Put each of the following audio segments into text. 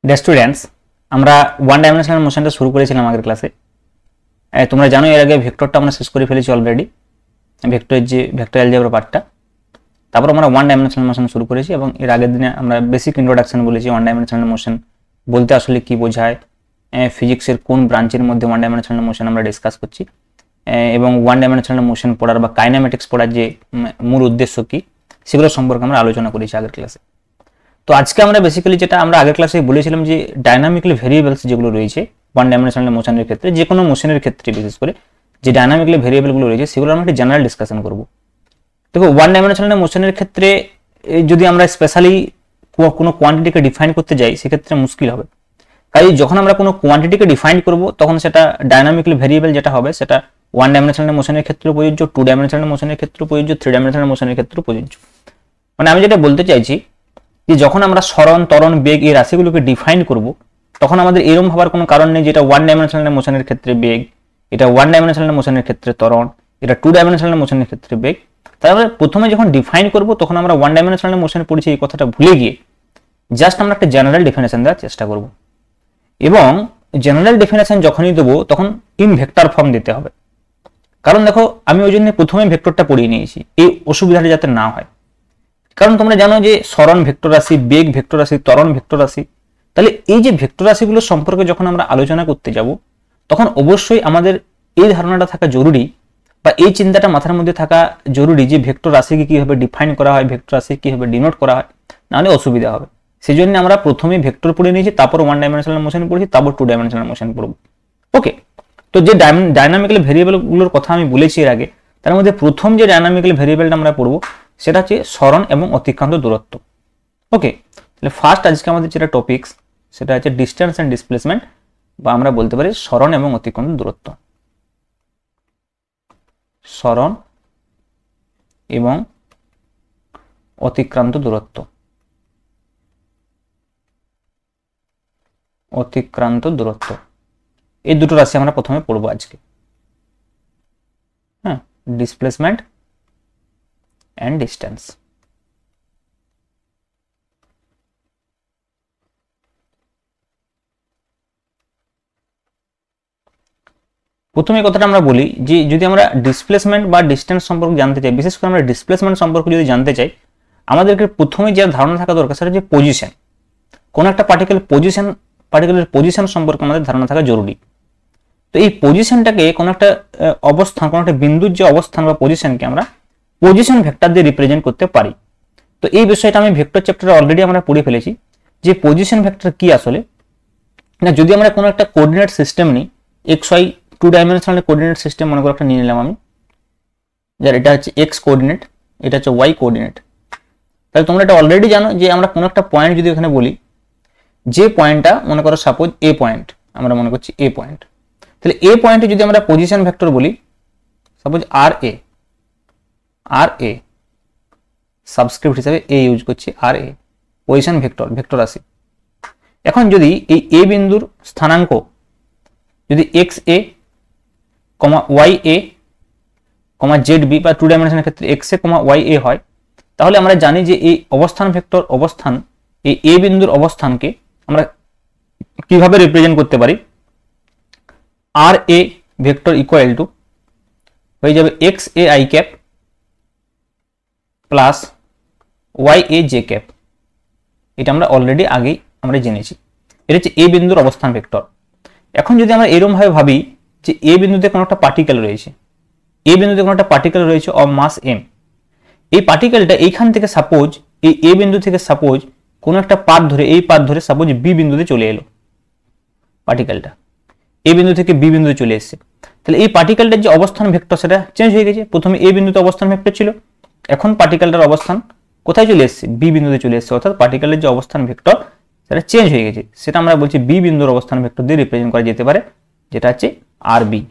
Deer students, আমরা one dimensional মোশনটা শুরু করেছিলাম আগের ক্লাসে। তোমরা জানো এর আগে ভেক্টরটা আমরা শেষ করে ফেলেছি অলরেডি, ভেক্টরের যে ভেক্টর অ্যালজেব্রা পার্টটা। তারপর আমরা ওয়ান ডাইমেনশনাল মোশন শুরু করেছি এবং এর আগের দিনে আমরা বেসিক ইন্ট্রোডাকশন বলেছি ওয়ান ডাইমেনশনাল মোশন বলতে আসলে কি বোঝায়, ফিজিক্সের কোন ব্রাঞ্চের মধ্যে ওয়ান ডাইমেনশনাল মোশন আমরা ডিসকাস করছি, এবং ওয়ান ডাইমেনশনাল মোশন পড়ার বা কাইনেমেটিক্স পড়ার যে মূল উদ্দেশ্য কি সেগুলো সম্পর্কে আমরা আলোচনা করেছি আগের ক্লাসে। তো আজকে আমরা বেসিক্যালি যেটা আমরা আগের ক্লাসে বলেছিলাম যে ডাইনামিক্যালি ভেরিয়েবলস যেগুলো রয়েছে ওয়ান ডাইমেনশনাল মোশনের ক্ষেত্রে, যে কোনো মোশনের ক্ষেত্রে বিশেষ করে যে ডাইনামিক্যালি ভেরিয়েবলগুলো রয়েছে সেগুলো আমরা একটি জেনারেল ডিসকাশন করব। দেখো, ওয়ান ডাইমেনশনাল মোশনের ক্ষেত্রে যদি আমরা স্পেশালি কোনো কোয়ান্টিটিকে ডিফাইন করতে যাই সেক্ষেত্রে মুশকিল হবে। তাই যখন আমরা কোনো কোয়ান্টিটিকে ডিফাইন করব তখন সেটা ডাইনামিক্যালি ভেরিয়েবল যেটা হবে সেটা ওয়ান ডাইমেনশনাল মোশনের ক্ষেত্রে প্রযোজ্য, টু ডাইমেনশনাল মোশনের ক্ষেত্রে প্রযোজ্য, থ্রি ডাইমেনশনাল মোশনের ক্ষেত্রে প্রযোজ্য। মানে আমি যেটা বলতে চাইছি যে যখন আমরা সরণ, ত্বরণ, বেগ এই রাশিগুলোকে ডিফাইন করব তখন আমাদের এরকম হওয়ার কোনো কারণ নেই যেটা ওয়ান ডাইমেনশনাল মোশনের ক্ষেত্রে বেগ, এটা ওয়ান ডাইমেনশনাল মোশনের ক্ষেত্রে ত্বরণ, এটা টু ডাইমেনশনাল মোশনের ক্ষেত্রে বেগ। তারপরে প্রথমে যখন ডিফাইন করব তখন আমরা ওয়ান ডাইমেনশনাল মোশন পড়েছি এই কথাটা ভুলে গিয়ে জাস্ট আমরা একটা জেনারেল ডেফিনেশন দেওয়ার চেষ্টা করব। এবং জেনারেল ডেফিনেশন যখনই দেবো তখন ইন ভেক্টর ফর্ম দিতে হবে। কারণ দেখো, আমি ওই জন্য প্রথমে ভেক্টরটা পড়িয়ে নিয়েছি এই অসুবিধাটা যাতে না হয়। কারণ তোমরা জানো যে সরণ ভেক্টর রাশি, বেগ ভেক্টর রাশি, ত্বরণ ভেক্টর রাশি। তাহলে এই যে ভেক্টর রাশিগুলো সম্পর্কে যখন আমরা আলোচনা করতে যাব তখন অবশ্যই আমাদের এই ধারণাটা থাকা জরুরি বা এই চিন্তাটা মাথার মধ্যে থাকা জরুরি যে ভেক্টর রাশিকে কিভাবে ডিফাইন করা হয়, ভেক্টর রাশি কিভাবে ডিনোট করা হয়, নাহলে অসুবিধা হবে। সেই জন্য আমরা প্রথমে ভেক্টর পড়ে নিয়েছি, তারপর ওয়ান ডাইমেনশনাল মোশন পড়েছি, তারপর টু ডাইমেনশনাল মোশন পড়ব। ওকে, তো যে ডাইনামিক্যাল ভেরিয়েবলগুলোর কথা আমি বলেছি এর আগে, তার মধ্যে প্রথম যে ডাইনামিক্যাল ভেরিয়েবলটা আমরা পড়বো সেটা হচ্ছে সরণ এবং অতিক্রান্ত দূরত্ব। ওকে, তাহলে ফার্স্ট আজকে আমাদের যেটা টপিকস সেটা হচ্ছে ডিস্টেন্স অ্যান্ড ডিসপ্লেসমেন্ট, বা আমরা বলতে পারি সরণ এবং অতিক্রান্ত দূরত্ব। সরণ এবং অতিক্রান্ত দূরত্ব, অতিক্রান্ত দূরত্ব এই দুটো রাশি আমরা প্রথমে পড়বো আজকে। হ্যাঁ, ডিসপ্লেসমেন্ট অ্যান্ড ডিস্টেন্স। প্রথমে কথাটা আমরা বলি যে যদি আমরা ডিসপ্লেসমেন্ট বা ডিস্টেন্স সম্পর্কে জানতে চাই, বিশেষ করে আমরা ডিসপ্লেসমেন্ট সম্পর্কে যদি জানতে চাই, আমাদেরকে প্রথমে যে ধারণা থাকা দরকার সেটা হচ্ছে পজিশন। কোন একটা পার্টিকুলার পজিশন সম্পর্কে আমাদের ধারণা থাকা জরুরি। তো এই পজিশনটাকে কোন একটা অবস্থান, কোন একটা বিন্দুর যে অবস্থান বা পজিশনকে আমরা পজিশন ভেক্টর দিয়ে রিপ্রেজেন্ট করতে পারি। তো এই বিষয়টা আমি ভেক্টর চ্যাপ্টারে অলরেডি আমরা পড়ে ফেলেছি যে পজিশন ভেক্টর কি আসলে। না, যদি আমরা কোনো একটা কোঅর্ডিনেট সিস্টেম নিই, X Y two dimensional coordinate system মনে করে একটা নিয়ে নিলাম আমি, যার এটা হচ্ছে এক্স কোঅর্ডিনেট, এটা হচ্ছে ওয়াই কোঅর্ডিনেট। তাহলে তোমরা এটা অলরেডি জানো যে আমরা কোনো একটা পয়েন্ট যদি এখানে বলি, যে পয়েন্টটা মনে করো সাপোজ এ পয়েন্ট, আমরা মনে করছি এ পয়েন্ট, তাহলে এ পয়েন্টে যদি আমরা পজিশন ভেক্টর বলি সাপোজ আর এ সাবস্ক্রিপ্ট হিসাবে এ ইউজ করছি, আর এ পজিশন ভেক্টর, ভেক্টর রাশি। এখন যদি এই এ বিন্দুর স্থানাঙ্ক যদি X A comma Y A comma Z B বা টু ডাইমেনশনের ক্ষেত্রে এক্স এ কমা ওয়াই এ হয়, তাহলে আমরা জানি যে এই অবস্থান ভেক্টর অবস্থান, এই এ বিন্দুর অবস্থানকে আমরা কিভাবে রিপ্রেজেন্ট করতে পারি। R A vector equal to হয়ে যাবে X A I cap plus Y A J cap. এটা আমরা অলরেডি আগেই আমরা জেনেছি, এটা হচ্ছে এ বিন্দুর অবস্থান ভেক্টর। এখন যদি আমরা এরকম ভাবে ভাবি যে এ বিন্দুতে কোনো একটা পার্টিকেল রয়েছে, এ বিন্দুতে কোনো একটা পার্টিকেল রয়েছে অফ মাস এম, এই পার্টিকেলটা এইখান থেকে সাপোজ এই এ বিন্দু থেকে সাপোজ কোনো একটা পাথ ধরে, এই পাথ ধরে সাপোজ বি বিন্দুতে চলে এলো, পার্টিকেলটা এ বিন্দু থেকে বি বিন্দুতে চলে এসেছে। তাহলে এই পার্টিকেলটার যে অবস্থান ভেক্টর সেটা চেঞ্জ হয়ে গেছে। প্রথমে এ বিন্দুতে অবস্থান ভেক্টর ছিল, এখন পার্টিকেলটার অবস্থান কোথায় চলে এসেছে, বি বিন্দুতে চলে এসেছে, অর্থাৎ পার্টিকেলের যে অবস্থান ভেক্টর সেটা চেঞ্জ হয়ে গেছে। সেটা আমরা বলছি বি বিন্দুর অবস্থান ভেক্টর দিয়ে রিপ্রেজেন্ট করা যেতে পারে, যেটা হচ্ছে R B,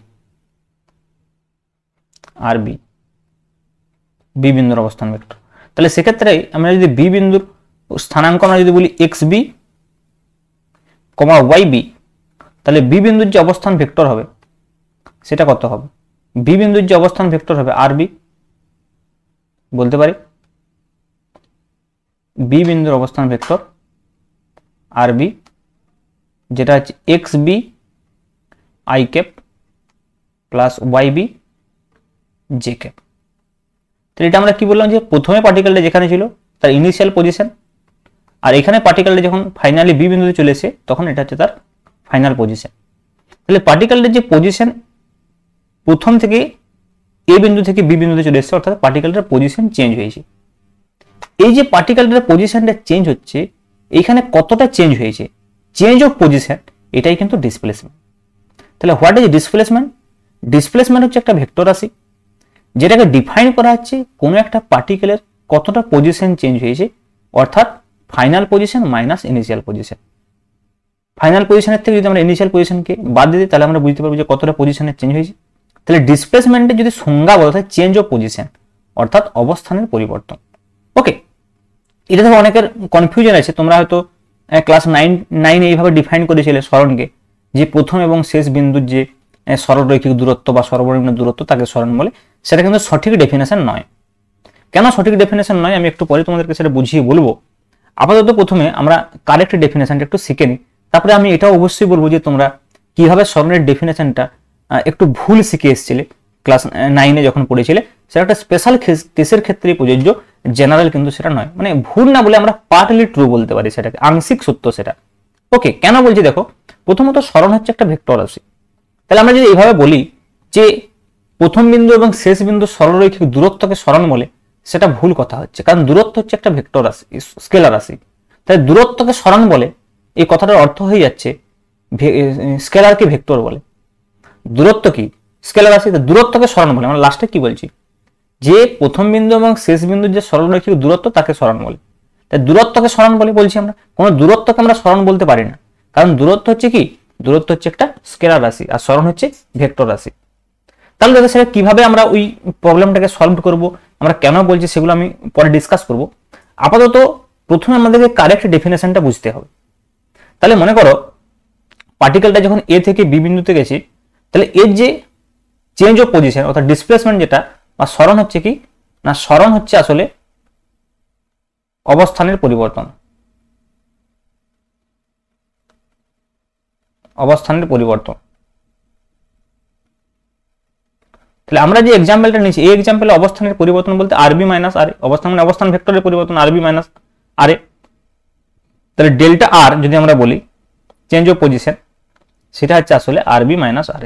R B, B বিন্দুর অবস্থান ভেক্টর। তাহলে সেক্ষেত্রে আমরা যদি বি বিন্দুর স্থানাঙ্ক আমরা যদি বলি X B comma Y B, তাহলে বি বিন্দুর যে অবস্থান ভেক্টর হবে সেটা কত হবে, বি বিন্দুর যে অবস্থান ভেক্টর হবে আর বি, বলতে পারি বি বিন্দুর অবস্থান ভেক্টর আর বি যেটা হচ্ছে X B I cap plus Y B J cap. তো এটা আমরা কি বললাম যে প্রথমে পার্টিকেলটা যেখানে ছিল তার ইনিশিয়াল পজিশন, আর এখানে পার্টিকেলটা যখন ফাইনালি বি বিন্দুতে চলে এসে তখন এটা হচ্ছে তার ফাইনাল পজিশন। তাহলে পার্টিকেলটার যে পজিশন প্রথম থেকে এ বিন্দু থেকে বি বিন্দুতে চলে এসেছে, অর্থাৎ পার্টিকেলটার পজিশন চেঞ্জ হয়েছে। এই যে পার্টিকেলটার পজিশনটা চেঞ্জ হচ্ছে, এইখানে কতটা চেঞ্জ হয়েছে, চেঞ্জ অফ পজিশন, এটাই কিন্তু ডিসপ্লেসমেন্ট। তাহলে হোয়াট ইজ ডিসপ্লেসমেন্ট? ডিসপ্লেসমেন্ট হচ্ছে একটা ভেক্টর রাশি যেটাকে ডিফাইন করা হচ্ছে কোনো একটা পার্টিকেলের কতটা পজিশন চেঞ্জ হয়েছে, অর্থাৎ final position minus initial position. Final পজিশনের থেকে যদি আমরা ইনিশিয়াল পজিশনকে বাদ দিই তাহলে আমরা বুঝতে পারবো যে কতটা পজিশনে চেঞ্জ হয়েছে। তাহলে ডিসপ্লেসমেন্টের যদি সংজ্ঞা বলা হয় চেঞ্জ অফ পজিশন, অর্থাৎ অবস্থানের পরিবর্তন। ওকে, এটা থেকে অনেকের কনফিউশন আছে। তোমরা হয়তো ক্লাস 9 এইভাবে ডিফাইন করেছিলে সরণকে, যে প্রথম এবং শেষ বিন্দুর যে সরলরৈখিক দূরত্ব বা সর্বনিম্ন দূরত্ব তাকে সরণ বলে। সেটা কিন্তু সঠিক ডেফিনেশন নয়। কেন সঠিক ডেফিনেশন নয় আমি একটু পরে তোমাদেরকে সেটা বুঝিয়ে বলবো। আপাতত প্রথমে আমরা কারেক্ট ডেফিনেশনটা একটু শিখে নিই, তারপরে আমি এটাও অবশ্যই বলবো যে তোমরা কিভাবে সরণের ডেফিনেশনটা একটু ভুল শিখে এসেছিলে ক্লাস 9 যখন পড়েছিলে। সেটা একটা স্পেশাল কেসের ক্ষেত্রে প্রযোজ্য, জেনারেল কিন্তু সেটা নয়। মানে ভুল না বলে আমরা পার্টলি ট্রু বলতে পারি, সেটাকে আংশিক সত্য সেটা। ওকে, কেন বলছি দেখো, প্রথমত সরণ হচ্ছে একটা ভেক্টর রাশি। তাহলে আমরা যদি এইভাবে বলি যে প্রথম বিন্দু এবং শেষ বিন্দু সরলরৈখিক দূরত্বকে সরণ বলে, সেটা ভুল কথা হচ্ছে, কারণ দূরত্ব হচ্ছে একটা ভেক্টর রাশি, স্কেলার রাশি। তাই দূরত্বকে সরণ বলে এই কথাটার অর্থ হয়ে যাচ্ছে স্কেলারকে ভেক্টর বলে। দূরত্ব কি? স্কেলার রাশি। দূরত্বকে সরণ বলে, আমরা লাস্টে কি বলছি যে প্রথম বিন্দু এবং শেষ বিন্দুর যে সরলরৈখিক দূরত্ব তাকে সরণ বলে। তাই দূরত্বকে সরণ বলে বলছি আমরা, কোনো দূরত্বকে আমরা সরণ বলতে পারি না, কারণ দূরত্ব হচ্ছে কি, দূরত্ব হচ্ছে একটা স্কেলার রাশি আর সরণ হচ্ছে ভেক্টর রাশি। তাহলে দেখো সেটা কিভাবে আমরা ওই প্রবলেমটাকে সলভ করব, আমরা কেন বলছি সেগুলো আমি পরে ডিসকাস করব। আপাতত প্রথমে আমাদেরকে কারেক্ট ডেফিনেশনটা বুঝতে হবে। তাহলে মনে করো পার্টিকেলটা যখন এ থেকে বি বিন্দুতে গেছে, তাহলে এর যে চেঞ্জ অফ পজিশন অর্থাৎ ডিসপ্লেসমেন্ট যেটা বা সরণ হচ্ছে কি না, সরণ হচ্ছে আসলে অবস্থানের পরিবর্তন। অবস্থানের পরিবর্তন। তাহলে আমরা যে এক্সাম্পলটা নিয়েছি এই এক্সাম্পলে অবস্থানের পরিবর্তন বলতে আরবি মাইনাস আর, অবস্থান মানে অবস্থান ভেক্টরের পরিবর্তন আরবি মাইনাস আর। তাহলে ডেল্টা আর যদি আমরা বলি চেঞ্জ অফ পজিশন, সেটা হচ্ছে আসলে আরবি মাইনাস আর।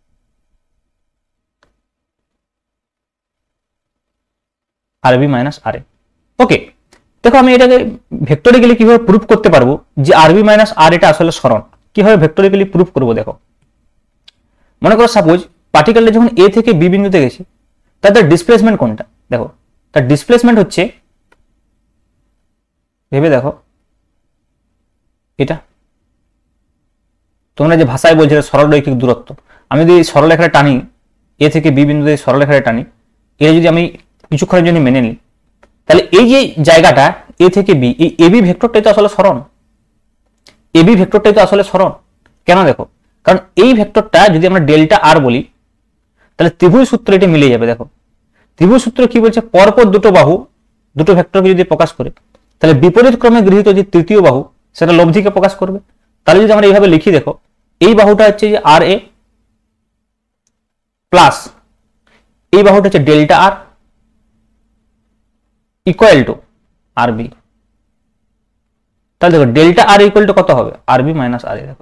আরবি মাইনাস আর। ওকে, দেখো আমি এটাকে ভেক্টরিক্যালি কিভাবে প্রুফ করতে পারবো যে আরবি মাইনাস আর এটা আসলে সরণ, কিভাবে ভেক্টরিক্যালি প্রুফ করবো। দেখো মনে করো সাপোজ পার্টিকেলটা যখন এ থেকে বি বিন্দুতে গেছে, তার ডিসপ্লেসমেন্ট কোনটা? দেখো তার ডিসপ্লেসমেন্ট হচ্ছে, ভেবে দেখো, এটা তোমরা যে ভাষায় বলছো সরলরৈখিক দূরত্ব, আমি যদি সরলরেখাটা টানি এ থেকে বি বিন্দুতে সরলরেখাটা টানি, এটা যদি আমি কিছুক্ষণের জন্য মেনে নিই, তাহলে এই যে জায়গাটা এ থেকে বি, এই এবি ভেক্টরটাই তো আসলে সরণ। এবি ভেক্টরটাই তো আসলে সরণ। কেন? দেখো, কারণ এই ভেক্টরটা যদি আমরা ডেল্টা আর বলি, তাহলে ত্রিভুজ সূত্র এটা মিলে যাবে। দেখো ত্রিভুজ সূত্র কি বলছে, পরপর দুটো বাহু দুটো ভেক্টরকে যদি প্রকাশ করে, তাহলে বিপরীত ক্রমে গৃহীত যে তৃতীয় বাহু সেটা লব্ধিকে প্রকাশ করবে। তাহলে যদি আমরা এইভাবে লিখি, দেখো এই বাহুটা হচ্ছে যে আর এ প্লাস এই বাহুটা হচ্ছে delta R equal to R B. তাহলে দেখো ডেল্টা আর ইকুয়াল টু কত হবে, আর বি মাইনাস আর এ। দেখো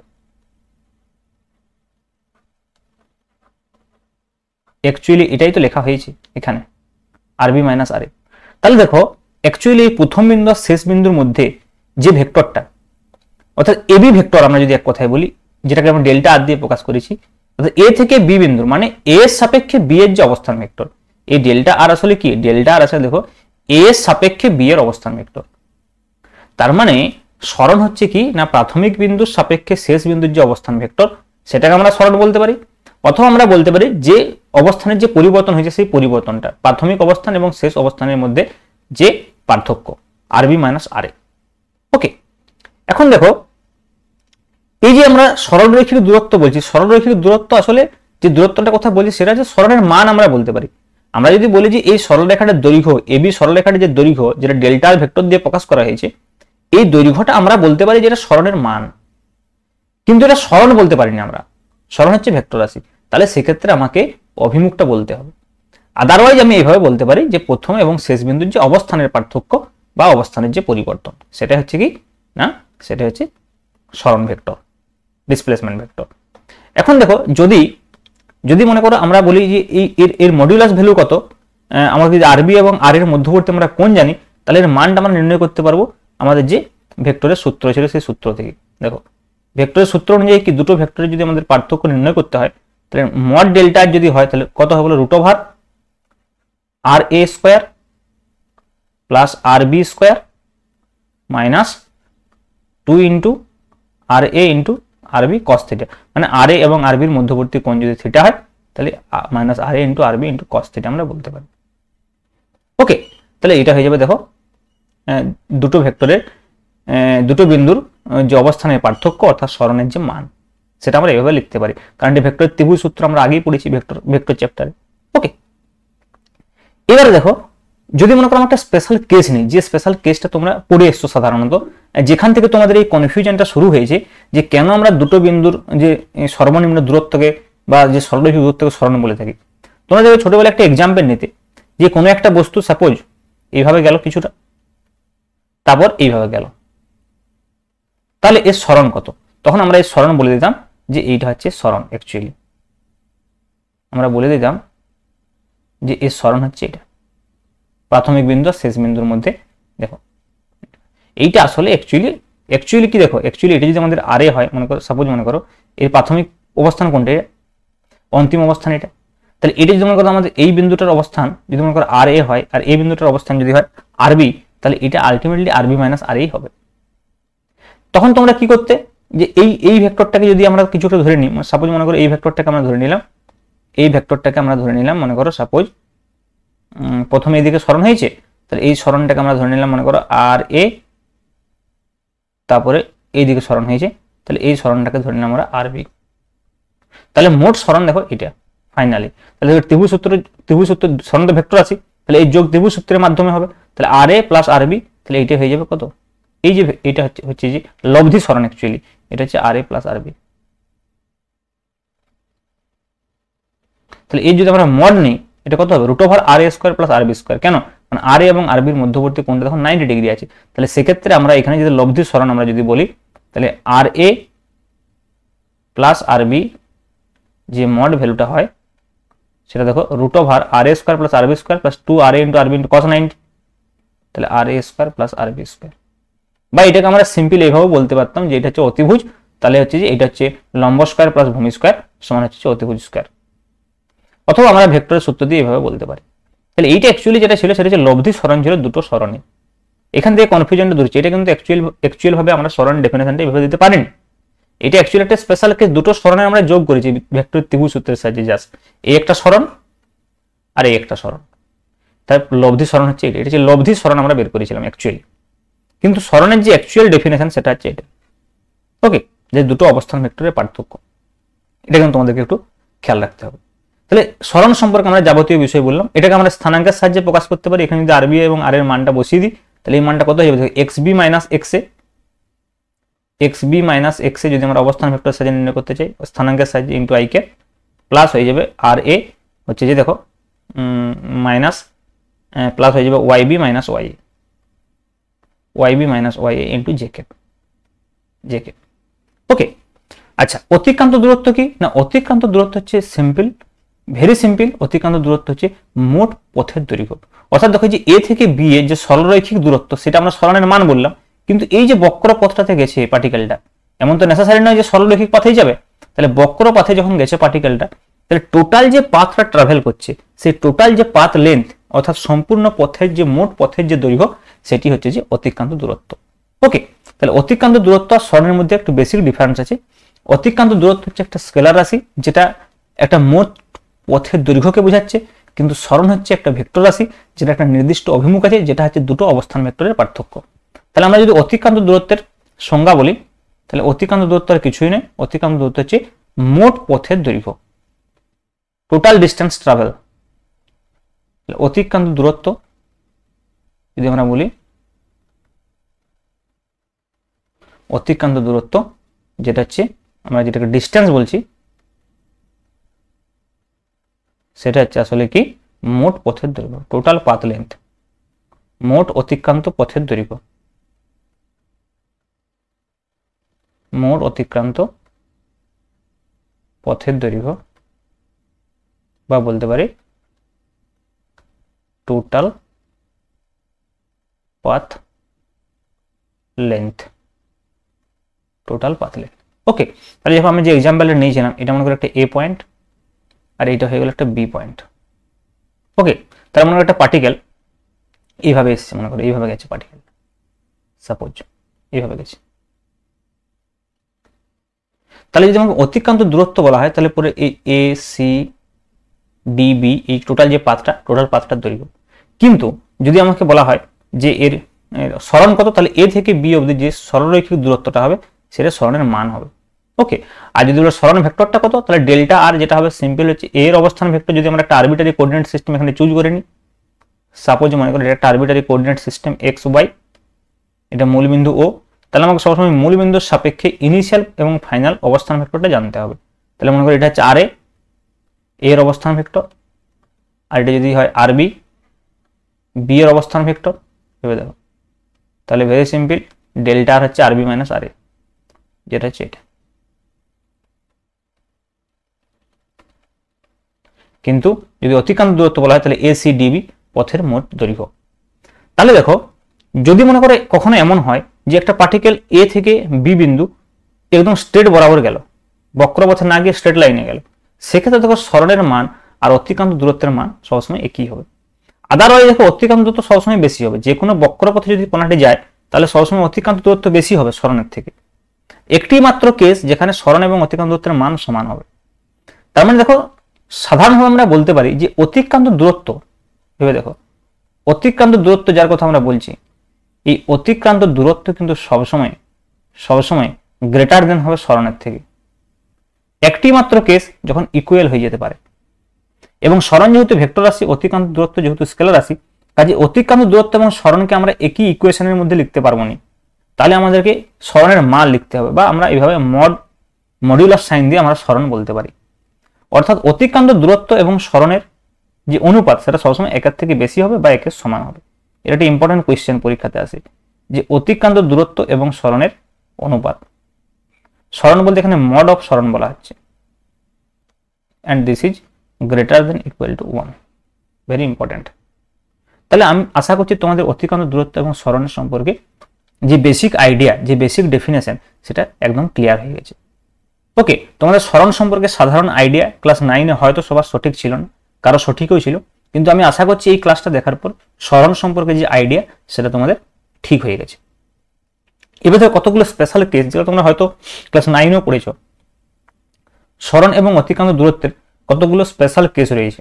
অ্যাকচুয়ালি এটাই তো লেখা হয়েছে এখানে, আর বি মাইনাস আর এ। তাহলে দেখো অ্যাকচুয়ালি প্রথম বিন্দু আর শেষ বিন্দুর মধ্যে যে ভেক্টরটা অর্থাৎ এবি ভেক্টর আমরা যদি এক কথায় বলি, যেটাকে আমরা ডেল্টা আর দিয়ে প্রকাশ করেছি, অর্থাৎ এ থেকে বি বিন্দুর মানে এ এর সাপেক্ষে বি এর যে অবস্থান ভেক্টর, এই ডেল্টা আর আসলে কি, ডেল্টা আর আসলে দেখো এ এর সাপেক্ষে বি এর অবস্থান ভেক্টর। তার মানে সরণ হচ্ছে কি না, প্রাথমিক বিন্দুর সাপেক্ষে শেষ বিন্দুর যে অবস্থান ভেক্টর সেটাকে আমরা সরণ বলতে পারি, অথবা আমরা বলতে পারি যে অবস্থানের যে পরিবর্তন হয়েছে সেই পরিবর্তনটা প্রাথমিক অবস্থান এবং শেষ অবস্থানের মধ্যে যে পার্থক্য, আরবি মাইনাস আর এ। ওকে, এখন দেখো এই যে আমরা সরলরৈখিক দূরত্ব বলছি, সরলরৈখিক দূরত্ব আসলে যে দূরত্বটা কথা বলছি সেটা হচ্ছে সরণের মান আমরা বলতে পারি। আমরা যদি বলি যে এই সরলরেখাটার দৈর্ঘ্য, এবি সরলরেখাটার যে দৈর্ঘ্য যেটা ডেল্টা ভেক্টর দিয়ে প্রকাশ করা হয়েছে, এই দৈর্ঘ্যটা আমরা বলতে পারি যেটা সরণের মান। কিন্তু এটা সরণ বলতে পারিনি আমরা, সরণ হচ্ছে ভেক্টর রাশি, তাহলে সেক্ষেত্রে আমাকে অভিমুখটা বলতে হবে। আদারওয়াইজ আমি এইভাবে বলতে পারি যে প্রথম এবং শেষ বিন্দুর যে অবস্থানের পার্থক্য বা অবস্থানের যে পরিবর্তন, সেটা হচ্ছে কি না, সেটা হচ্ছে সরণ ভেক্টর, ডিসপ্লেসমেন্ট ভেক্টর। এখন দেখো, যদি যদি মনে করো আমরা বলি যে এর মডিউলাস ভ্যালু কত, আমরা যদি আরবি এবং আর এর মধ্যবর্তী আমরা কোণ জানি, তাহলে এর মানটা আমরা নির্ণয় করতে পারবো আমাদের যে ভেক্টরের সূত্র ছিল সেই সূত্র থেকে। দেখো, ভেক্টরের সূত্র অনুযায়ী কি দুটো ভেক্টরের যদি আমাদের পার্থক্য নির্ণয় করতে হয়, তাহলে মড ডেল্টা যদি হয় তাহলে কত হবে, root over R A square plus R B square minus 2 into R A into R B cos theta, মানে আর এ এবং আরবির মধ্যবর্তী কোণ যদি থিটা হয় তাহলে minus R A into R B into cos theta আমরা বলতে পারি। ওকে, তাহলে এটা হয়ে যাবে দেখো দুটো ভেক্টরের দুটো বিন্দুর যে অবস্থানের পার্থক্য অর্থাৎ সরণের যে মান, সেটা আমরা এভাবে লিখতে পারি, কারণ এই ভেক্টর ত্রিভুজ সূত্র আমরা আগেই পড়েছি ভেক্টর চ্যাপ্টারে। ওকে, এবারে দেখো, যদি মনে করো একটা স্পেশাল কেস নেই, যে স্পেশাল কেসটা তোমরা পড়ে এসছো সাধারণত, যেখান থেকে তোমাদের এই কনফিউশনটা শুরু হয়েছে যে কেন আমরা দুটো বিন্দুর যে সর্বনিম্ন দূরত্বকে বা যে সরলরৈখিক দূরত্বকে সরণ বলে থাকি। তোমরা যদি ছোটবেলায় একটা এক্সাম্পল নিতে, যে কোনো একটা বস্তু সাপোজ এইভাবে গেল কিছুটা, তারপর এইভাবে গেল, তাহলে এর সরণ কত, তখন আমরা এর সরণ বলে দিতাম যে এইটা হচ্ছে সরণ। অ্যাকচুয়ালি আমরা বলে দিতাম যে এর সরণ হচ্ছে এটা, প্রাথমিক বিন্দু আর শেষ বিন্দুর মধ্যে। দেখো, এইটা আসলে অ্যাকচুয়ালি কি, দেখো অ্যাকচুয়ালি এটা যদি আমাদের আর এ হয়, মনে করো সাপোজ মনে করো এর প্রাথমিক অবস্থান কোনটা, অন্তিম অবস্থান এটা, তাহলে এটা যদি মনে করো আমাদের এই বিন্দুটার অবস্থান যদি মনে করো আর এ হয়, আর এই বিন্দুটার অবস্থান যদি হয় আরবি, তাহলে এটা আলটিমেটলি আরবি মাইনাস আর এই হবে। তখন তোমরা কি করতে, যে এই ভেক্টরটাকে যদি আমরা কিছুটা ধরে নিই, সাপোজ মনে করো এই ভেক্টরটাকে আমরা ধরে নিলাম, এই ভেক্টরটাকে আমরা ধরে নিলাম, মনে করো সাপোজ প্রথমে এইদিকে সরণ হয়েছে, তাহলে এই সরণটাকে আমরা ধরে নিলাম মনে করো আর এ, তারপরে এইদিকে সরণ হয়েছে, তাহলে এই সরণটাকে ধরে নিলাম আমরা আরবি। তাহলে মোট সরণ দেখো এটা ফাইনালি, তাহলে ত্রিভুজ সূত্র সরণ তো ভেক্টর আছে, তাহলে এই যোগ ত্রিভুজ সূত্রের মাধ্যমে হবে, তাহলে আর এ প্লাস আরবি, তাহলে এইটা হয়ে যাবে কত, এই যে এটা হচ্ছে যে লব্ধি সরণ, অ্যাকচুয়ালি এটা হচ্ছে আর এ প্লাস আরবি। তাহলে এই যদি আমরা মড নিই, এটা কত হবে, root over R A square plus R B square. কেন, মানে আর এ এবং আরবির মধ্যবর্তী কোণটা দেখো 90 ডিগ্রি আছে, তাহলে সেক্ষেত্রে আমরা এখানে যদি লব্ধি সরণ আমরা যদি বলি, তাহলে আর এ প্লাস আরবি যে মড ভ্যালুটা হয় সেটা দেখো root over R A square plus R B square plus 2 R A into R B into cos 90, তাহলে R A square plus R B square. বা এটাকে আমরা সিম্পল এইভাবে বলতে পারতাম যে এটা হচ্ছে অতিভুজ, তাহলে হচ্ছে যে এটা হচ্ছে লম্ব স্কোয়ার প্লাস ভূমি স্কোয়ার সমান হচ্ছে অতিভুজ স্কোয়ার, অথবা আমরা ভেক্টরের সূত্র দিয়ে এইভাবে বলতে পারি। তাহলে এইটা অ্যাকচুয়ালি যেটা ছিল সেটা হচ্ছে লব্ধি সরণ ছিল দুটো সরণে। এখান থেকে কনফিউশনটা দূর হচ্ছে, এটা কিন্তু অ্যাকচুয়াল ভাবে আমরা সরণ ডেফিনেশনটা এইভাবে দিতে পারিনি, এটা অ্যাকচুয়ালি একটা স্পেশাল কেস, দুটো সরণে আমরা যোগ করেছি ভেক্টর ত্রিভুজ সূত্রের সাহায্যে, জাস্ট এই একটা সরণ আর এই একটা সরণ, তাই লব্ধি সরণ হচ্ছে এটা হচ্ছে লব্ধি সরণ আমরা বের করেছিলাম অ্যাকচুয়ালি, কিন্তু সরণের যে অ্যাকচুয়াল ডেফিনেশন সেটা হচ্ছে এটা। ওকে, যে দুটো অবস্থান ভেক্টরের পার্থক্য, এটা কিন্তু তোমাদেরকে একটু খেয়াল রাখতে হবে। তাহলে সরণ সম্পর্কে আমরা যাবতীয় বিষয় বললাম, এটাকে আমরা স্থানাঙ্কের সাহায্যে প্রকাশ করতে পারি। এখানে যদি আরবি এবং আর এর মানটা বসিয়ে দিই, তাহলে এই মানটা কত হয়ে যাবে, X B minus X A যদি আমরা অবস্থান ভেক্টর সাহায্যে নির্ণয় করতে চাই স্থানাঙ্কের সাহায্যে ইন্টু আই কে, প্লাস হয়ে যাবে আর এ হচ্ছে যে দেখো মাইনাস প্লাস হয়ে যাবে Y B minus Y A into J K. Okay, আচ্ছা, অতিক্রান্ত দূরত্ব কি না, অতিক্রান্ত দূরত্ব হচ্ছে সিম্পল, ভেরি সিম্পল। অতিক্রান্ত দূরত্ব হচ্ছে মোট পথের দৈর্ঘ্য, অর্থাৎ দেখো যে এ থেকে বি এর যে সরলরৈখিক দূরত্ব সেটা আমরা সরণের মান বললাম, কিন্তু এই যে বক্র পথটাতে গেছে পার্টিকেলটা, এমন তো নেসেসারি নয় যে সরলরৈখিক পথেই যাবে, তাহলে বক্র পথে যখন গেছে পার্টিকেলটা, তাহলে টোটাল যে পাথটা ট্রাভেল করছে সেই টোটাল যে পাথ লেন্থ অর্থাৎ সম্পূর্ণ পথের যে মোট পথের যে দৈর্ঘ্য সেটি হচ্ছে যে অতিক্রান্ত দূরত্ব। ওকে, তাহলে অতিক্রান্ত দূরত্ব আর সরণের মধ্যে একটু বেসিক ডিফারেন্স আছে। অতিক্রান্ত দূরত্ব হচ্ছে একটা স্কেলার রাশি যেটা একটা মোট পথের দৈর্ঘ্যকে বোঝাচ্ছে, কিন্তু সরণ হচ্ছে একটা ভেক্টর রাশি যেটা একটা নির্দিষ্ট অভিমুখ আছে, যেটা হচ্ছে দুটো অবস্থান ভেক্টরের পার্থক্য। তাহলে আমরা যদি অতিক্রান্ত দূরত্বের সংজ্ঞা বলি, তাহলে অতিক্রান্ত দূরত্ব আর কিছুই নয়, অতিক্রান্ত দূরত্ব হচ্ছে মোট পথের দৈর্ঘ্য, টোটাল ডিস্টেন্স ট্রাভেল। অতিক্রান্ত দূরত্ব যদি আমরা বলি, অতিক্রান্ত দূরত্ব যেটা হচ্ছে আমরা যেটাকে ডিস্টেন্স বলছি সেটা হচ্ছে আসলে কি মোট পথের দৈর্ঘ্য, টোটাল পাথ লেন্থ, মোট অতিক্রান্ত পথের দৈর্ঘ্য, মোট অতিক্রান্ত পথের দৈর্ঘ্য বা বলতে পারি total path length, total path length. Okay, তাহলে যখন আমি যে এক্সাম্পলটা নিয়েছিলাম এটা মনে করি একটা এ পয়েন্ট আর এইটা হয়ে গেল একটা বি পয়েন্ট। ওকে, তার মনে করি একটা পার্টিকেল এইভাবে এসছে, মনে করি এইভাবে গেছে পার্টিকেল, সাপোজ এইভাবে গেছে। তাহলে যদি আমাকে অতিক্রান্ত দূরত্ব বলা হয় তাহলে পরে এই এ সি ডি বি এই টোটাল যে পাথটা, টোটাল পাথটার দৈর্ঘ্য। কিন্তু যদি আমাকে বলা হয় যে এর সরণ কত, তাহলে এ থেকে বি অবধি যে সরলরৈখিক দূরত্বটা হবে সেটা সরণের মান হবে। ওকে, আর যদি বলো সরণ ভেক্টরটা কত, তাহলে ডেল্টা আর যেটা হবে সিম্পল হচ্ছে এর অবস্থান ভেক্টর। যদি আমরা একটা আরবিটারি কোঅর্ডিনেট সিস্টেম এখানে চুজ করে নিই, সাপোজ মনে করি এটা একটা arbitrary coordinate system X Y, এটা মূলবিন্দু ও, তাহলে আমাকে সবসময় মূলবিন্দুর সাপেক্ষে ইনিশিয়াল এবং ফাইনাল অবস্থান ভেক্টরটা জানতে হবে। তাহলে মনে করি এটা হচ্ছে আর এর অবস্থান ভেক্টর, আর এটা যদি হয় আর বি এর অবস্থান ভেক্টর, ভেবে দেখো। তাহলে ভেরি সিম্পল, ডেল্টা আর হচ্ছে আর বি মাইনাস আর এ, যেটা হচ্ছে এটা। কিন্তু যদি অতিক্রান্ত দূরত্ব বলা হয় তাহলে এ সি ডিবি পথের মোট দৈর্ঘ্য। তাহলে দেখো, যদি মনে করে কখনো এমন হয় যে একটা পার্টিকেল এ থেকে বি বিন্দু একদম স্ট্রেট বরাবর গেল, বক্রপথে না গিয়ে স্ট্রেট লাইনে গেল, সেক্ষেত্রে দেখো সরণের মান আর অতিক্রান্ত দূরত্বের মান সবসময় একই হবে। আদারওয়াইজ দেখো অতিক্রান্ত দূরত্ব সবসময় বেশি হবে। যে কোনো বক্রপথে যদি কোনাটি যায় তাহলে সবসময় অতিক্রান্ত দূরত্ব বেশি হবে সরণের থেকে। একটি মাত্র কেস যেখানে সরণ এবং অতিক্রান্ত দূরত্বের মান সমান হবে। তার মানে দেখো সাধারণভাবে আমরা বলতে পারি যে অতিক্রান্ত দূরত্ব, ভেবে দেখো অতিক্রান্ত দূরত্ব যার কথা আমরা বলছি, এই অতিক্রান্ত দূরত্ব কিন্তু সবসময় গ্রেটার দেন হবে সরণের থেকে। একটি মাত্র কেস যখন ইকুয়াল হয়ে যেতে পারে। এবং সরণ যেহেতু ভেক্টর রাশি, অতিক্রান্ত দূরত্ব যেহেতু স্কেলার রাশি, কাজে অতিক্রান্ত দূরত্ব এবং সরণকে আমরা একই ইকুয়েশনের মধ্যে লিখতে পারবো না। তাহলে আমাদেরকে সরণের মান লিখতে হবে, বা আমরা এইভাবে মডিউলাস সাইন দিয়ে আমরা সরণ বলতে পারি। অর্থাৎ অতিক্রান্ত দূরত্ব এবং সরণের যে অনুপাত সেটা সবসময় একের থেকে বেশি হবে বা একের সমান হবে। এটা একটা ইম্পর্টেন্ট কোয়েশ্চেন পরীক্ষাতে আসে, যে অতিক্রান্ত দূরত্ব এবং সরণের অনুপাত। সরণ বলতে এখানে মড অফ সরণ বলা হচ্ছে, and this is greater than equal to 1, very important. তাহলে আমি আশা করছি তোমাদের অতিক্রান্ত দূরত্ব এবং সরণের সম্পর্কে যে বেসিক আইডিয়া, যে বেসিক ডেফিনেশন সেটা একদম ক্লিয়ার হয়ে গেছে। ওকে, তোমাদের সরণ সম্পর্কে সাধারণ আইডিয়া ক্লাস 9-এ হয়তো সবার সঠিক ছিল না, কারো সঠিকও ছিল, কিন্তু আমি আশা করছি এই ক্লাসটা দেখার পর সরণ সম্পর্কে যে আইডিয়া সেটা তোমাদের ঠিক হয়ে গেছে। এবার ধরো কতগুলো স্পেশাল কেস যেগুলো তোমরা হয়তো ক্লাস 9-এও পড়েছো, সরণ এবং অতিক্রান্ত দূরত্বের কতগুলো স্পেশাল কেস রয়েছে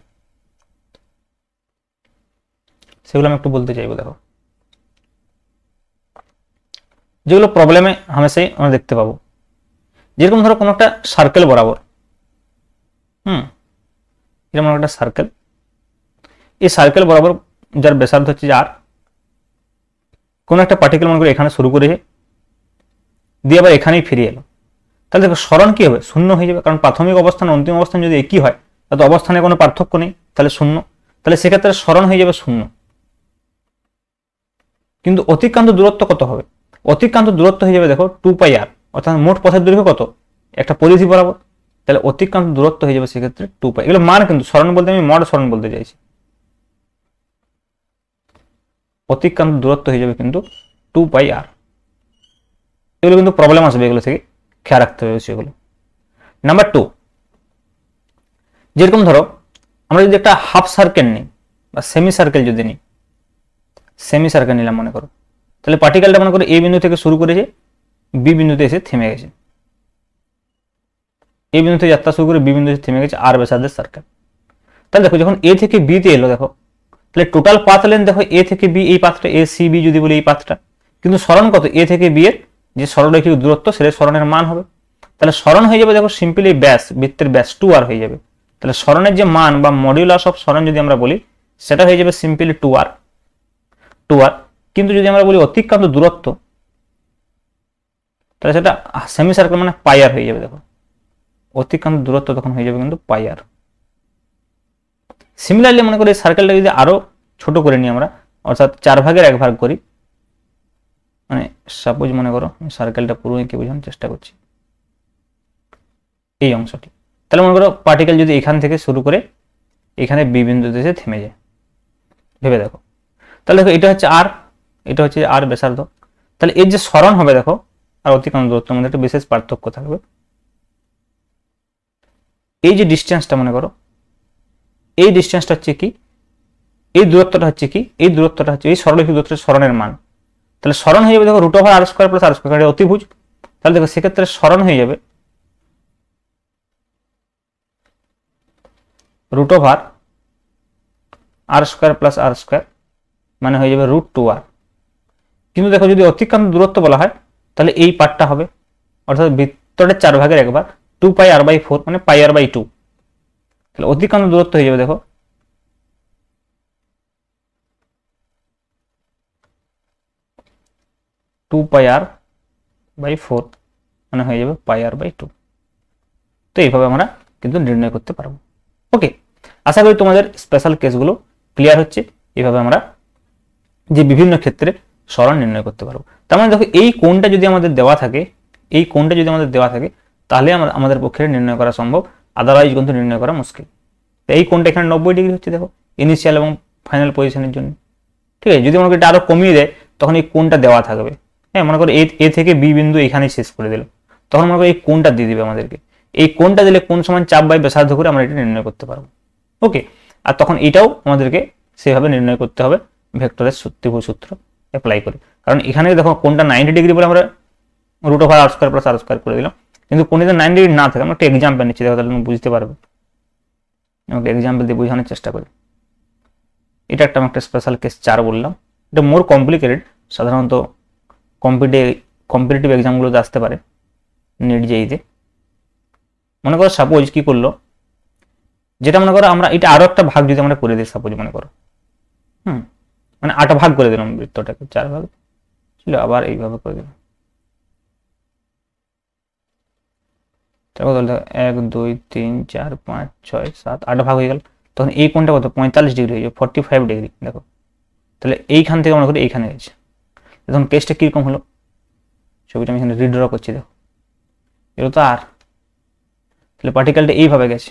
সেগুলো আমি একটু বলতে চাইবো। দেখো, যেগুলো প্রবলেমে হামেশাই আমরা দেখতে পাবো, যেরকম ধরো কোনো একটা সার্কেল বরাবর, এরকম একটা সার্কেল, এই সার্কেল বরাবর যার ব্যাসার্ধ হচ্ছে আর, কোনো একটা পার্টিকেল মনে করে এখানে শুরু করেছে দিয়ে আবার এখানেই ফিরে এলো, তাহলে দেখো সরণ কি হবে? শূন্য হয়ে যাবে। কারণ প্রাথমিক অবস্থান অন্তিম অবস্থান যদি একই হয় তাহলে অবস্থানে কোনো পার্থক্য নেই, তাহলে শূন্য। তাহলে সেক্ষেত্রে সরণ হয়ে যাবে শূন্য। কিন্তু অতিক্রান্ত দূরত্ব কত হবে? অতিক্রান্ত দূরত্ব হয়ে যাবে দেখো 2πr, অর্থাৎ মোট পথের দৈর্ঘ্য কত? একটা পরিধি বরাবর। তাহলে অতিক্রান্ত দূরত্ব হয়ে যাবে সেক্ষেত্রে 2π। এগুলো মান, কিন্তু সরণ বলতে আমি মড সরণ বলতে চাইছি। অতিক্রান্ত দূরত্ব হয়ে যাবে কিন্তু 2πr। এগুলো কিন্তু প্রবলেম আসবে, এগুলো থেকে খেয়াল রাখতে হবে সেগুলো। নাম্বার 2, যেরকম ধরো আমরা যদি একটা হাফ সার্কেল নিই বা সেমি সার্কেল যদি নিই, সেমি সার্কেল নিলাম মনে করো, তাহলে পার্টিকেলটা মনে করো এ বিন্দু থেকে শুরু করেছে, বি বিন্দুতে এসে থেমে গেছে। এ বিন্দু থেকে যাত্রা শুরু করে বি বিন্দুতে থেমে গেছে, আর ব্যাসার্ধের সার্কেল। তাহলে দেখো যখন এ থেকে বি তে এলো, দেখো তাহলে টোটাল পাথ লেন্থ দেখো এ থেকে বি, এই পাথটা এ সি বি যদি বলি এই পাথটা, কিন্তু সরণ কত? এ থেকে বি এর যে সরলরৈখিক দূরত্ব সেটা সরণের মান হবে। তাহলে সরণ হয়ে যাবে দেখো সিম্পলি ব্যাস, বৃত্তের ব্যাস 2r হয়ে যাবে। তাহলে সরণের যে মান বা মডিউলাস অফ সরণ যদি আমরা বলি সেটা হয়ে যাবে সিম্পলি 2r। কিন্তু যদি আমরা বলি অতিক্রান্ত দূরত্ব, তাহলে সেটা সেমি সার্কেল মানে πr হয়ে যাবে। দেখো অতিক্রান্ত দূরত্ব তখন হয়ে যাবে কিন্তু পাই আর। সিমিলারলি মনে করি এই সার্কেলটা যদি আরো ছোট করে নিই আমরা, অর্থাৎ 4 ভাগের 1 ভাগ করি, মানে সাপোজ মনে করো সার্কেলটা পুরো এঁকে বোঝানোর চেষ্টা করছি, এই অংশটি। তাহলে মনে করো পার্টিকেল যদি এখান থেকে শুরু করে এখানে বি বিন্দুতে এসে থেমে যায়, ভেবে দেখো। তাহলে দেখো এটা হচ্ছে আর, এটা হচ্ছে আর ব্যাসার্ধ। তাহলে এর যে সরণ হবে দেখো আর অতিক্রান্ত দূরত্বের মধ্যে একটা বিশেষ পার্থক্য থাকবে। এই যে ডিস্টেন্সটা মনে করো, এই ডিস্টেন্সটা হচ্ছে কি, এই দূরত্বটা হচ্ছে কি, এই দূরত্বটা হচ্ছে এই সরলরেখা দূরত্বের সরণের মান। তাহলে সরণ হয়ে যাবে দেখো root over R square plus R square, এটা অতিভুজ। তাহলে দেখো সেক্ষেত্রে সরণ হয়ে যাবে root over R square plus R square, মানে হয়ে যাবে √2r। কিন্তু দেখো যদি অতিক্রান্ত দূরত্ব বলা হয় তাহলে এই পার্টটা হবে, অর্থাৎ বৃত্তটার 4 ভাগের 1 ভাগ 2πr/4 মানে πr/2। তাহলে অতিক্রান্ত দূরত্ব হয়ে যাবে দেখো 2πr/4 মানে হয়ে যাবে πr/2। তো এইভাবে আমরা কিন্তু নির্ণয় করতে পারবো। ওকে, আশা করি তোমাদের স্পেশাল কেসগুলো ক্লিয়ার হচ্ছে। এইভাবে আমরা যে বিভিন্ন ক্ষেত্রে সরণ নির্ণয় করতে পারবো। তার মানে দেখো এই কোণটা যদি আমাদের দেওয়া থাকে, এই কোণটা যদি আমাদের দেওয়া থাকে তাহলে আমাদের পক্ষে নির্ণয় করা সম্ভব, আদারওয়াইজ কিন্তু নির্ণয় করা মুশকিল। তো এই কোণটা এখানে 90 ডিগ্রি হচ্ছে দেখো ইনিশিয়াল এবং ফাইনাল পজিশনের জন্য। ঠিক আছে, যদি মনে করি এটা আরো কমিয়ে দেয় তখন এই কোণটা দেওয়া থাকবে। হ্যাঁ, মনে করো এ থেকে বি বিন্দু এখানেই শেষ করে দিল, তখন মনে করো এই কোণটা দিয়ে দিবে আমাদেরকে। এই কোণটা দিলে কোণ সমান চাপ বাই ব্যাসার্ধ করে আমরা এটা নির্ণয় করতে পারবো। ওকে, আর তখন এটাও আমাদেরকে সেভাবে নির্ণয় করতে হবে ভেক্টরের ত্রিভুজ সূত্র অ্যাপ্লাই করে। কারণ এখানে দেখো কোণটা 90 ডিগ্রি বলে আমরা √r² প্লাস আর স্কোয়ার করে দিলাম, কিন্তু কোণে যদি 90 ডিগ্রি না থাকে, আমরা একটা এক্সাম্পল নিচ্ছি দেখো তাহলে তুমি বুঝতে পারবে। আমাকে এক্সাম্পল দিয়ে বোঝানোর চেষ্টা করি। এটা একটা আমি একটা স্পেশাল কেস 4 বললাম, এটা মোর কমপ্লিকেটেড, সাধারণত কম্পিটিটিভ এক্সামগুলোতে আসতে পারে, নেট জেইতে। মনে করো সাপোজ কি করলো, যেটা মনে করো আমরা এটা আরো একটা ভাগ যদি আমরা করে দিই, সাপোজ মনে করো মানে 8 ভাগ করে দিলাম বৃত্তটাকে, 4 ভাগ ছিল, আবার এইভাবে করে দিলাম। তারপর 1 2 3 4 5 6 7 8 ভাগ হয়ে গেল। তখন এই কোণটা কত 45 ডিগ্রি হয়ে যাবে, 45 ডিগ্রি দেখো। তাহলে এইখান থেকে মনে করি এইখানে গেছে, তখন কেসটা কিরকম হলো, ছবিটা আমি এখানে রিড্র করছি দেখো, এগুলো তো আর, তাহলে পার্টিকেলটা এইভাবে গেছে,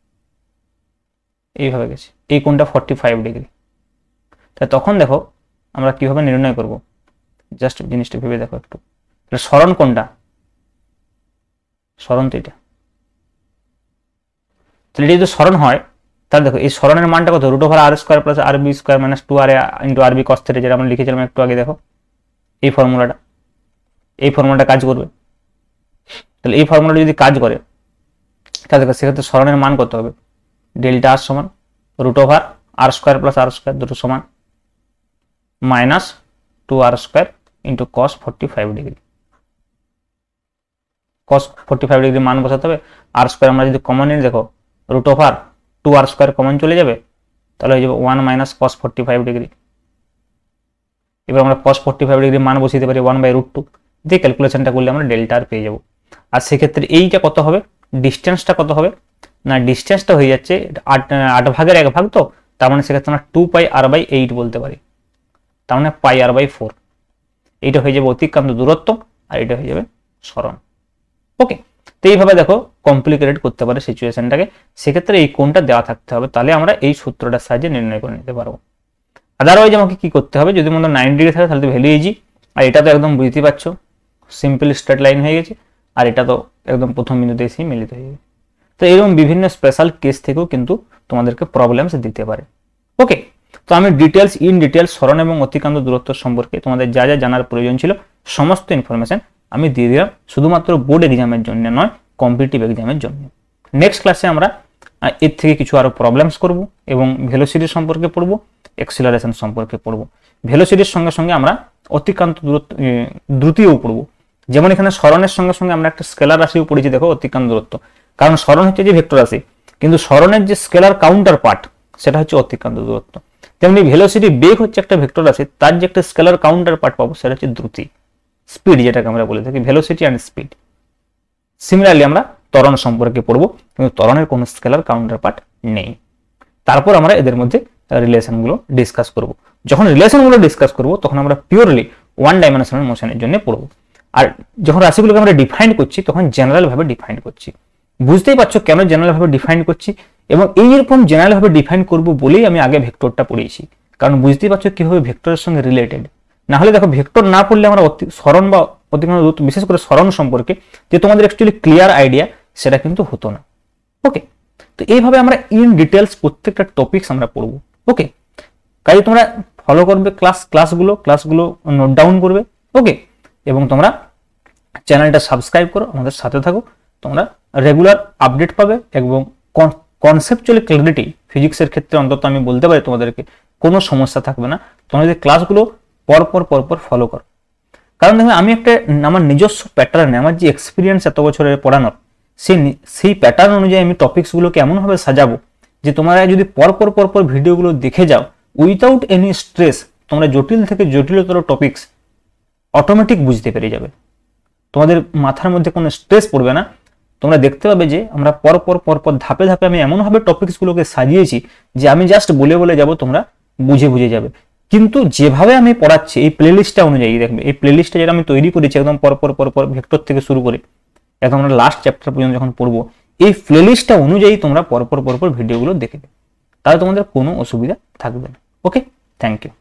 এইভাবে গেছে, এই কোণটা 45 ডিগ্রি। তাহলে তখন দেখো আমরা কিভাবে নির্ণয় করব, জাস্ট জিনিসটা ভেবে দেখো একটু। তাহলে সরণ কোণটা, সরণ তো এটা, তাহলে এটা যদি সরণ হয় তাহলে দেখো এই সরণের মানটা কত, √r² plus rb² minus 2r into rb cos θ, যেটা আমরা লিখেছিলাম একটু আগে দেখো, এই ফর্মুলাটা কাজ করবে। তাহলে এই ফর্মুলাটা যদি কাজ করে তাহলে দেখো সেক্ষেত্রে সরণের মান কত হবে, ডেল্টা r সমান √r² প্লাস r² দুটো সমান minus 2r² into cos 45 degree. cos 45 degree মান বসাতে হবে। r² আমরা যদি কমন নিই দেখো √2r² কমন চলে যাবে, তাহলে হয়ে যাবে 1 মাইনাস cos 45 ডিগ্রি। এবার আমরা cos 45 ডিগ্রি মান বসাতে পারি 1/√2 দিয়ে, ক্যালকুলেশনটা করলে আমরা ডেল্টা আর পেয়ে যাব। আর সেক্ষেত্রে এইটা কত হবে, ডিস্টেন্সটা কত হবে না, ডিস্টেন্সটা হয়ে যাচ্ছে 8 ভাগের 1 ভাগ, তো তার মানে সেক্ষেত্রে আমরা 2πr/8 বলতে পারি, তার মানে πr/4। এইটা হয়ে যাবে অতিক্রান্ত দূরত্ব আর এটা হয়ে যাবে সরণ। ওকে, তো এইভাবে দেখো কমপ্লিকেটেড করতে পারে সিচুয়েশনটাকে, সেক্ষেত্রে এই কোণটা দেওয়া থাকতে হবে, তাহলে আমরা এই সূত্রটার সাহায্যে নির্ণয় করে নিতে পারবো। আদারওয়াইজ আমাকে কি করতে হবে, যদি মনে 90 ডিগ্রি থাকে তাহলে তো ভ্যালু ইজি, আর এটা তো একদম বুঝতে পারছো সিম্পল স্ট্রেট লাইন হয়ে গেছে, আর এটা তো একদম প্রথম বিন্দুতে এসেই মিলিত হয়ে যাবে। তো এরকম বিভিন্ন স্পেশাল কেস থেকেও কিন্তু তোমাদেরকে প্রবলেমস দিতে পারে। ওকে, তো আমি ইন ডিটেলস সরণ এবং অতিক্রান্ত দূরত্ব সম্পর্কে তোমাদের যা যা জানার প্রয়োজন ছিল সমস্ত ইনফরমেশন আমি দিয়ে দিলাম, শুধুমাত্র বোর্ড এক্সামের জন্য নয়, কম্পিটিটিভ এক্সামের জন্য। নেক্সট ক্লাসে আমরা এর থেকে কিছু আরো প্রবলেমস করব এবং ভেলোসিটি সম্পর্কে পড়বো, এক্সিলারেশন সম্পর্কে পড়বো। ভেলোসিটির সঙ্গে সঙ্গে আমরা অতিক্রান্ত দ্রুতিও পড়বো। যেমন এখানে সরণের সঙ্গে সঙ্গে আমরা একটা স্কেলার রাশিও পড়েছি দেখো, অতিক্রান্ত দূরত্ব, কারণ সরণ হচ্ছে যে ভেক্টর রাশি, কিন্তু সরণের যে স্কেলার কাউন্টার পার্ট সেটা হচ্ছে অতিক্রান্ত দূরত্ব। তেমনি ভেলোসিটি বেগ হচ্ছে একটা ভেক্টর রাশি, তার যে একটা স্কেলার কাউন্টার পার্ট পাবো সেটা হচ্ছে দ্রুতি, স্পিড, যেটাকে আমরা বলে থাকি ভেলোসিটি অ্যান্ড স্পিড। সিমিলারলি আমরা ত্বরণ সম্পর্কে পড়বো, কিন্তু ত্বরণের কোনো স্কেলার কাউন্টার পার্ট নেই। তারপর আমরা এদের মধ্যে রিলেশনগুলো ডিসকাস করব। যখন রিলেশনগুলো ডিসকাস করব তখন আমরা পিওরলি ওয়ান ডাইমেনশনাল মোশনের জন্য পড়বো। আর যখন রাশিগুলোকে আমরা ডিফাইন করছি তখন জেনারেল ভাবে ডিফাইন করছি। বুঝতেই পারছো কেন জেনারেল ভাবে ডিফাইন করছি, এবং এইরকম জেনারেল ভাবে ডিফাইন করব বলেই আমি আগে ভেক্টরটা পড়িয়েছি, কারণ বুঝতেই পারছো কিভাবে ভেক্টরের সঙ্গে রিলেটেড। না হলে দেখো ভেক্টর না পড়লে আমরা সরণ বা অতিক্রমণ দূরত্ব, বিশেষ করে সরণ সম্পর্কে যে তোমাদের অ্যাকচুয়ালি ক্লিয়ার আইডিয়া সেটা কিন্তু হতো না। ওকে, তো এইভাবে আমরা ইন ডিটেলস প্রত্যেকটা টপিকস আমরা পড়বো। ওকে, কাজে তোমরা ফলো করবে ক্লাসগুলো নোট ডাউন করবে। ওকে, এবং তোমরা চ্যানেলটা সাবস্ক্রাইব করো, আমাদের সাথে থাকো, তোমরা রেগুলার আপডেট পাবে এবং কনসেপচুয়ালি ক্ল্যারিটি ফিজিক্সের ক্ষেত্রে অন্তত আমি বলতে পারি তোমাদেরকে কোনো সমস্যা থাকবে না তোমরা যদি ক্লাসগুলো পরপর ফলো করো। কারণ দেখো আমি একটা আমার নিজস্ব প্যাটার্নে, আমার যে এক্সপিরিয়েন্স এত বছরের পড়ানোর, সেই প্যাটার্ন অনুযায়ী আমি টপিকসগুলোকে এমনভাবে সাজাবো যে তোমরা যদি পরপর ভিডিওগুলো দেখে যাও উইথাউট এনি স্ট্রেস, তোমরা জটিল থেকে জটিলতর টপিকস অটোমেটিক বুঝতে পেরে যাবে। তোমাদের মাথার মধ্যে কোনো স্ট্রেস পড়বে না। তোমরা দেখতে পাবে যে আমরা পরপর ধাপে আমি এমনভাবে টপিকসগুলোকে সাজিয়েছি যে আমি জাস্ট বলে যাব, তোমরা বুঝে যাবে। কিন্তু যেভাবে আমি পড়াচ্ছি এই প্লেলিস্টটা অনুযায়ী দেখবে, এই প্লেলিস্টটা যেটা আমি তৈরি করেছি একদম পরপর ভেক্টর থেকে শুরু করে একদম আমরা লাস্ট চ্যাপ্টার পর্যন্ত যখন পড়বো, এই প্লেলিস্টটা অনুযায়ী তোমরা পরপর ভিডিওগুলো দেখবে, তাহলে তোমাদের কোনো অসুবিধা থাকবে না। Okay, thank you.